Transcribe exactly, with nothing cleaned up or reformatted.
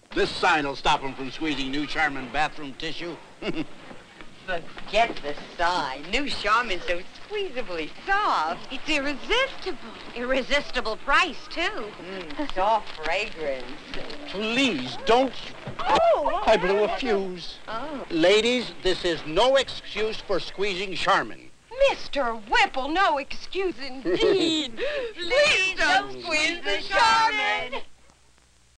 This sign will stop them from squeezing new Charmin bathroom tissue. Forget the sign. New Charmin's so squeezably soft. It's irresistible. Irresistible price, too. Mm, soft fragrance. Please, don't. Oh! I blew a fuse. Oh. Ladies, this is no excuse for squeezing Charmin. Mister Whipple, no excuse indeed. Please don't squeeze the Charmin.